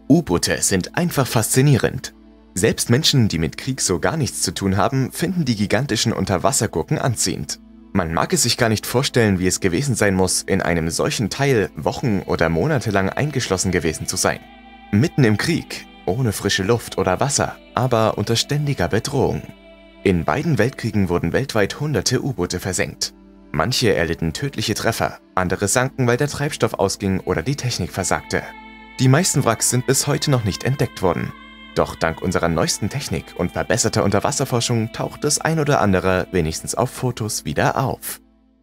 U-Boote sind einfach faszinierend. Selbst Menschen, die mit Krieg so gar nichts zu tun haben, finden die gigantischen Unterwassergurken anziehend. Man mag es sich gar nicht vorstellen, wie es gewesen sein muss, in einem solchen Teil Wochen oder Monate lang eingeschlossen gewesen zu sein. Mitten im Krieg, ohne frische Luft oder Wasser, aber unter ständiger Bedrohung. In beiden Weltkriegen wurden weltweit hunderte U-Boote versenkt. Manche erlitten tödliche Treffer, andere sanken, weil der Treibstoff ausging oder die Technik versagte. Die meisten Wracks sind bis heute noch nicht entdeckt worden. Doch dank unserer neuesten Technik und verbesserter Unterwasserforschung taucht das ein oder andere wenigstens auf Fotos wieder auf.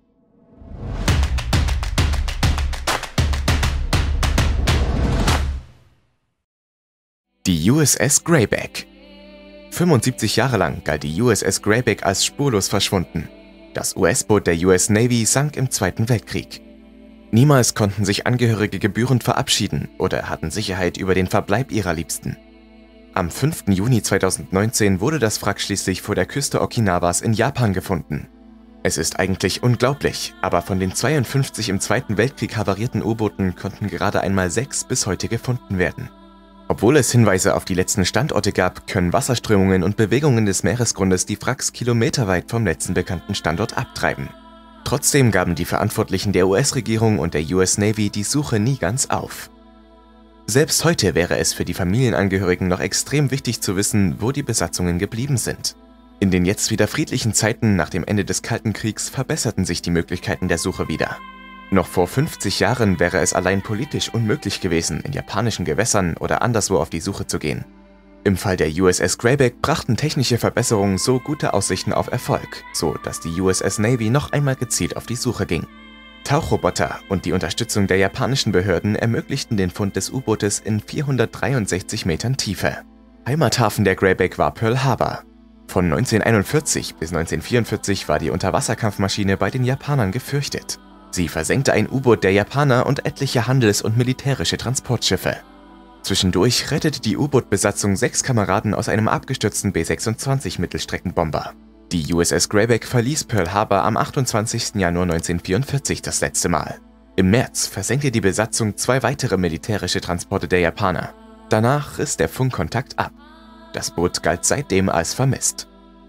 Die USS Grayback. 75 Jahre lang galt die USS Grayback als spurlos verschwunden. Das US-Boot der US Navy sank im Zweiten Weltkrieg. Niemals konnten sich Angehörige gebührend verabschieden oder hatten Sicherheit über den Verbleib ihrer Liebsten. Am 5. Juni 2019 wurde das Wrack schließlich vor der Küste Okinawas in Japan gefunden. Es ist eigentlich unglaublich, aber von den 52 im Zweiten Weltkrieg havarierten U-Booten konnten gerade einmal 6 bis heute gefunden werden. Obwohl es Hinweise auf die letzten Standorte gab, können Wasserströmungen und Bewegungen des Meeresgrundes die Wracks kilometerweit vom letzten bekannten Standort abtreiben. Trotzdem gaben die Verantwortlichen der US-Regierung und der US Navy die Suche nie ganz auf. Selbst heute wäre es für die Familienangehörigen noch extrem wichtig zu wissen, wo die Besatzungen geblieben sind. In den jetzt wieder friedlichen Zeiten nach dem Ende des Kalten Kriegs verbesserten sich die Möglichkeiten der Suche wieder. Noch vor 50 Jahren wäre es allein politisch unmöglich gewesen, in japanischen Gewässern oder anderswo auf die Suche zu gehen. Im Fall der USS Grayback brachten technische Verbesserungen so gute Aussichten auf Erfolg, so dass die USS Navy noch einmal gezielt auf die Suche ging. Tauchroboter und die Unterstützung der japanischen Behörden ermöglichten den Fund des U-Bootes in 463 Metern Tiefe. Heimathafen der Grayback war Pearl Harbor. Von 1941 bis 1944 war die Unterwasserkampfmaschine bei den Japanern gefürchtet. Sie versenkte ein U-Boot der Japaner und etliche Handels- und militärische Transportschiffe. Zwischendurch rettete die U-Boot-Besatzung 6 Kameraden aus einem abgestürzten B-26 Mittelstreckenbomber. Die USS Grayback verließ Pearl Harbor am 28. Januar 1944 das letzte Mal. Im März versenkte die Besatzung 2 weitere militärische Transporte der Japaner. Danach riss der Funkkontakt ab. Das Boot galt seitdem als vermisst.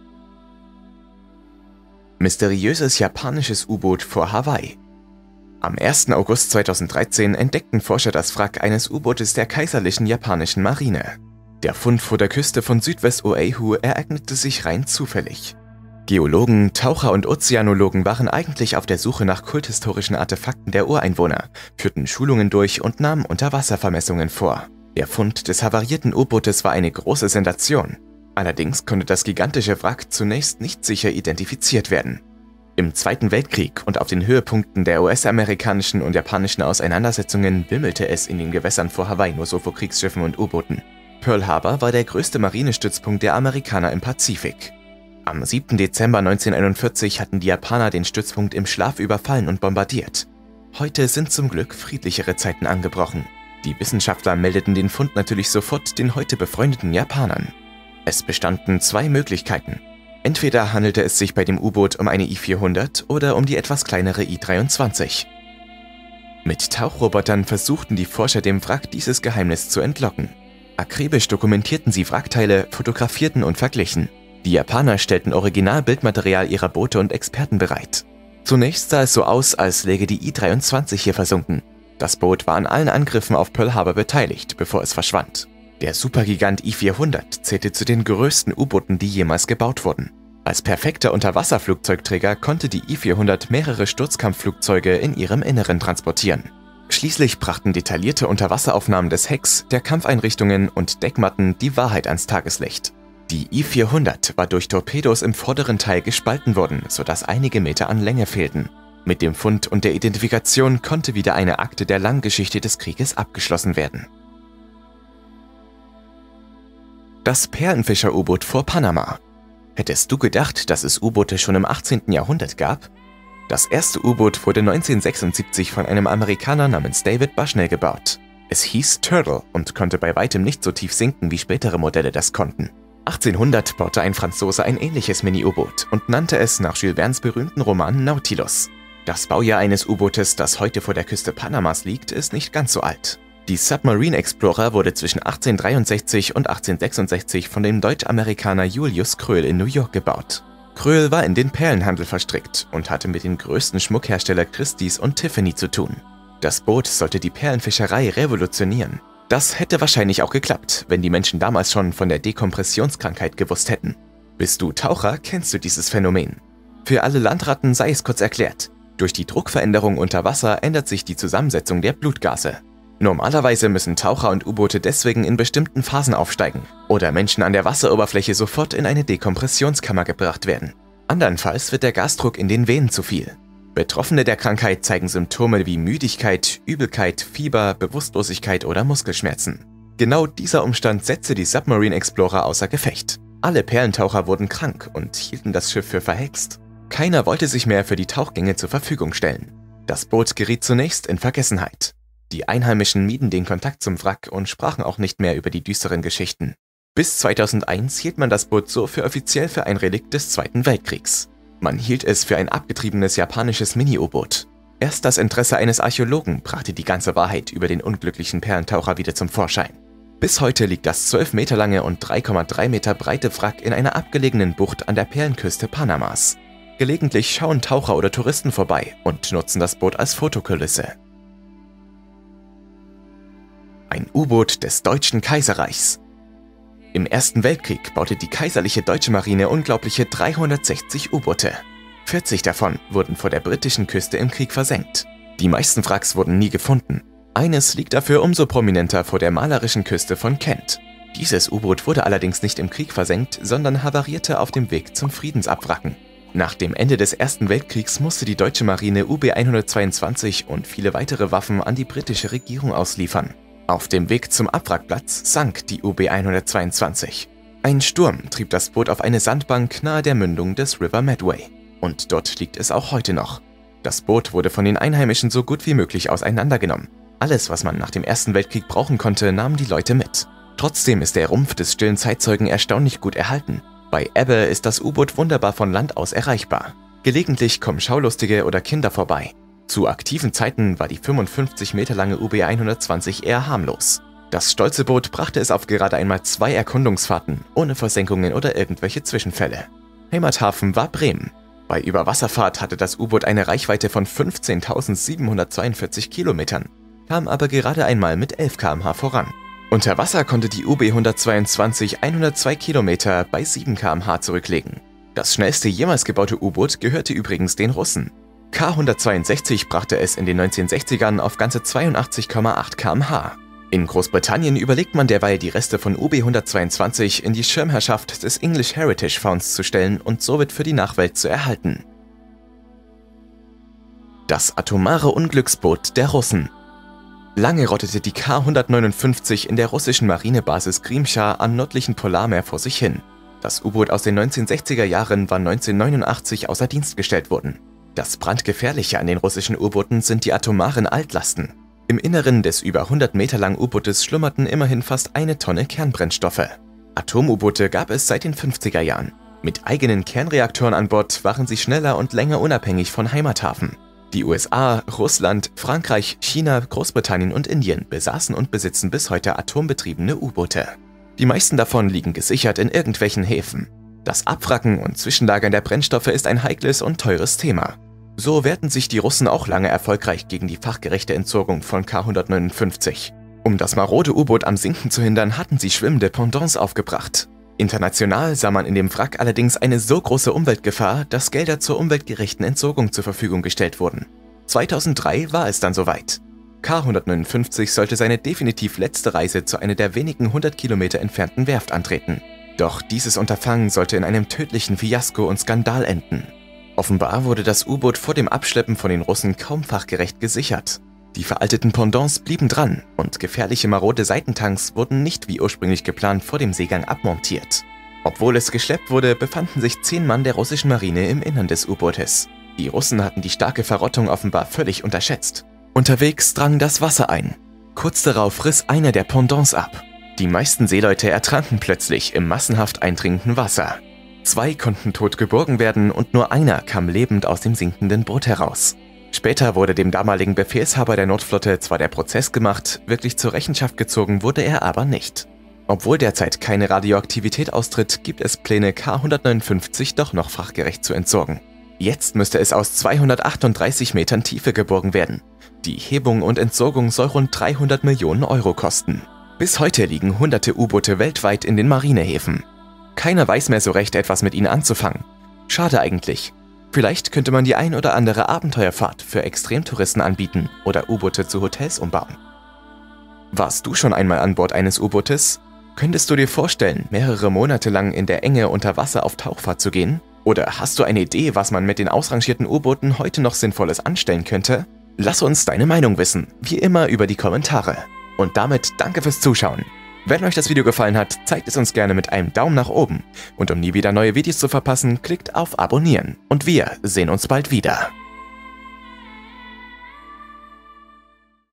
Mysteriöses japanisches U-Boot vor Hawaii. Am 1. August 2013 entdeckten Forscher das Wrack eines U-Bootes der kaiserlichen japanischen Marine. Der Fund vor der Küste von Südwest-Oahu ereignete sich rein zufällig. Geologen, Taucher und Ozeanologen waren eigentlich auf der Suche nach kulthistorischen Artefakten der Ureinwohner, führten Schulungen durch und nahmen Unterwasservermessungen vor. Der Fund des havarierten U-Bootes war eine große Sensation. Allerdings konnte das gigantische Wrack zunächst nicht sicher identifiziert werden. Im Zweiten Weltkrieg und auf den Höhepunkten der US-amerikanischen und japanischen Auseinandersetzungen wimmelte es in den Gewässern vor Hawaii nur so vor Kriegsschiffen und U-Booten. Pearl Harbor war der größte Marinestützpunkt der Amerikaner im Pazifik. Am 7. Dezember 1941 hatten die Japaner den Stützpunkt im Schlaf überfallen und bombardiert. Heute sind zum Glück friedlichere Zeiten angebrochen. Die Wissenschaftler meldeten den Fund natürlich sofort den heute befreundeten Japanern. Es bestanden 2 Möglichkeiten. Entweder handelte es sich bei dem U-Boot um eine I-400 oder um die etwas kleinere I-23. Mit Tauchrobotern versuchten die Forscher dem Wrack dieses Geheimnis zu entlocken. Akribisch dokumentierten sie Wrackteile, fotografierten und verglichen. Die Japaner stellten Originalbildmaterial ihrer Boote und Experten bereit. Zunächst sah es so aus, als läge die I-23 hier versunken. Das Boot war an allen Angriffen auf Pearl Harbor beteiligt, bevor es verschwand. Der Supergigant I-400 zählte zu den größten U-Booten, die jemals gebaut wurden. Als perfekter Unterwasserflugzeugträger konnte die I-400 mehrere Sturzkampfflugzeuge in ihrem Inneren transportieren. Schließlich brachten detaillierte Unterwasseraufnahmen des Hecks, der Kampfeinrichtungen und Deckmatten die Wahrheit ans Tageslicht. Die I-400 war durch Torpedos im vorderen Teil gespalten worden, sodass einige Meter an Länge fehlten. Mit dem Fund und der Identifikation konnte wieder eine Akte der langen Geschichte des Krieges abgeschlossen werden. Das Perlenfischer-U-Boot vor Panama. Hättest du gedacht, dass es U-Boote schon im 18. Jahrhundert gab? Das erste U-Boot wurde 1976 von einem Amerikaner namens David Bushnell gebaut. Es hieß Turtle und konnte bei weitem nicht so tief sinken, wie spätere Modelle das konnten. 1800 baute ein Franzose ein ähnliches Mini-U-Boot und nannte es nach Jules Vernes berühmten Roman Nautilus. Das Baujahr eines U-Bootes, das heute vor der Küste Panamas liegt, ist nicht ganz so alt. Die Submarine Explorer wurde zwischen 1863 und 1866 von dem Deutsch-Amerikaner Julius Kröll in New York gebaut. Kröll war in den Perlenhandel verstrickt und hatte mit den größten Schmuckhersteller Christie's und Tiffany zu tun. Das Boot sollte die Perlenfischerei revolutionieren. Das hätte wahrscheinlich auch geklappt, wenn die Menschen damals schon von der Dekompressionskrankheit gewusst hätten. Bist du Taucher, kennst du dieses Phänomen. Für alle Landratten sei es kurz erklärt. Durch die Druckveränderung unter Wasser ändert sich die Zusammensetzung der Blutgase. Normalerweise müssen Taucher und U-Boote deswegen in bestimmten Phasen aufsteigen oder Menschen an der Wasseroberfläche sofort in eine Dekompressionskammer gebracht werden. Andernfalls wird der Gasdruck in den Venen zu viel. Betroffene der Krankheit zeigen Symptome wie Müdigkeit, Übelkeit, Fieber, Bewusstlosigkeit oder Muskelschmerzen. Genau dieser Umstand setzte die Submarine Explorer außer Gefecht. Alle Perlentaucher wurden krank und hielten das Schiff für verhext. Keiner wollte sich mehr für die Tauchgänge zur Verfügung stellen. Das Boot geriet zunächst in Vergessenheit. Die Einheimischen mieden den Kontakt zum Wrack und sprachen auch nicht mehr über die düsteren Geschichten. Bis 2001 hielt man das Boot so offiziell für ein Relikt des Zweiten Weltkriegs. Man hielt es für ein abgetriebenes japanisches Mini-U-Boot. Erst das Interesse eines Archäologen brachte die ganze Wahrheit über den unglücklichen Perlentaucher wieder zum Vorschein. Bis heute liegt das 12 Meter lange und 3,3 Meter breite Wrack in einer abgelegenen Bucht an der Perlenküste Panamas. Gelegentlich schauen Taucher oder Touristen vorbei und nutzen das Boot als Fotokulisse. Ein U-Boot des Deutschen Kaiserreichs. Im Ersten Weltkrieg baute die kaiserliche deutsche Marine unglaubliche 360 U-Boote. 40 davon wurden vor der britischen Küste im Krieg versenkt. Die meisten Wracks wurden nie gefunden. Eines liegt dafür umso prominenter vor der malerischen Küste von Kent. Dieses U-Boot wurde allerdings nicht im Krieg versenkt, sondern havarierte auf dem Weg zum Friedensabwracken. Nach dem Ende des Ersten Weltkriegs musste die deutsche Marine UB-122 und viele weitere Waffen an die britische Regierung ausliefern. Auf dem Weg zum Abwrackplatz sank die UB-122. Ein Sturm trieb das Boot auf eine Sandbank nahe der Mündung des River Medway. Und dort liegt es auch heute noch. Das Boot wurde von den Einheimischen so gut wie möglich auseinandergenommen. Alles, was man nach dem Ersten Weltkrieg brauchen konnte, nahmen die Leute mit. Trotzdem ist der Rumpf des stillen Zeitzeugen erstaunlich gut erhalten. Bei Ebbe ist das U-Boot wunderbar von Land aus erreichbar. Gelegentlich kommen Schaulustige oder Kinder vorbei. Zu aktiven Zeiten war die 55 Meter lange UB-120 eher harmlos. Das stolze Boot brachte es auf gerade einmal 2 Erkundungsfahrten, ohne Versenkungen oder irgendwelche Zwischenfälle. Heimathafen war Bremen. Bei Überwasserfahrt hatte das U-Boot eine Reichweite von 15.742 Kilometern, kam aber gerade einmal mit 11 km/h voran. Unter Wasser konnte die UB-122 102 Kilometer bei 7 km/h zurücklegen. Das schnellste jemals gebaute U-Boot gehörte übrigens den Russen. K-162 brachte es in den 1960ern auf ganze 82,8 km/h. In Großbritannien überlegt man derweil, die Reste von UB-122 in die Schirmherrschaft des English Heritage Fonds zu stellen und somit für die Nachwelt zu erhalten. Das atomare Unglücksboot der Russen. Lange rottete die K-159 in der russischen Marinebasis Grimscha am nördlichen Polarmeer vor sich hin. Das U-Boot aus den 1960er Jahren war 1989 außer Dienst gestellt worden. Das brandgefährliche an den russischen U-Booten sind die atomaren Altlasten. Im Inneren des über 100 Meter langen U-Bootes schlummerten immerhin fast 1 Tonne Kernbrennstoffe. Atom-U-Boote gab es seit den 50er Jahren. Mit eigenen Kernreaktoren an Bord waren sie schneller und länger unabhängig von Heimathafen. Die USA, Russland, Frankreich, China, Großbritannien und Indien besaßen und besitzen bis heute atombetriebene U-Boote. Die meisten davon liegen gesichert in irgendwelchen Häfen. Das Abwracken und Zwischenlagern der Brennstoffe ist ein heikles und teures Thema. So wehrten sich die Russen auch lange erfolgreich gegen die fachgerechte Entsorgung von K-159. Um das marode U-Boot am Sinken zu hindern, hatten sie schwimmende Pendants aufgebracht. International sah man in dem Wrack allerdings eine so große Umweltgefahr, dass Gelder zur umweltgerechten Entsorgung zur Verfügung gestellt wurden. 2003 war es dann soweit. K-159 sollte seine definitiv letzte Reise zu einer der wenigen 100 Kilometer entfernten Werft antreten. Doch dieses Unterfangen sollte in einem tödlichen Fiasko und Skandal enden. Offenbar wurde das U-Boot vor dem Abschleppen von den Russen kaum fachgerecht gesichert. Die veralteten Pendants blieben dran und gefährliche marode Seitentanks wurden nicht wie ursprünglich geplant vor dem Seegang abmontiert. Obwohl es geschleppt wurde, befanden sich 10 Mann der russischen Marine im Innern des U-Bootes. Die Russen hatten die starke Verrottung offenbar völlig unterschätzt. Unterwegs drang das Wasser ein. Kurz darauf riss einer der Pendants ab. Die meisten Seeleute ertranken plötzlich im massenhaft eindringenden Wasser. 2 konnten tot geborgen werden und nur einer kam lebend aus dem sinkenden Boot heraus. Später wurde dem damaligen Befehlshaber der Nordflotte zwar der Prozess gemacht, wirklich zur Rechenschaft gezogen wurde er aber nicht. Obwohl derzeit keine Radioaktivität austritt, gibt es Pläne, K-159 doch noch fachgerecht zu entsorgen. Jetzt müsste es aus 238 Metern Tiefe geborgen werden. Die Hebung und Entsorgung soll rund 300 Millionen Euro kosten. Bis heute liegen hunderte U-Boote weltweit in den Marinehäfen. Keiner weiß mehr so recht etwas mit ihnen anzufangen. Schade eigentlich. Vielleicht könnte man die ein oder andere Abenteuerfahrt für Extremtouristen anbieten oder U-Boote zu Hotels umbauen. Warst du schon einmal an Bord eines U-Bootes? Könntest du dir vorstellen, mehrere Monate lang in der Enge unter Wasser auf Tauchfahrt zu gehen? Oder hast du eine Idee, was man mit den ausrangierten U-Booten heute noch Sinnvolles anstellen könnte? Lass uns deine Meinung wissen, wie immer über die Kommentare. Und damit danke fürs Zuschauen. Wenn euch das Video gefallen hat, zeigt es uns gerne mit einem Daumen nach oben. Und um nie wieder neue Videos zu verpassen, klickt auf Abonnieren. Und wir sehen uns bald wieder.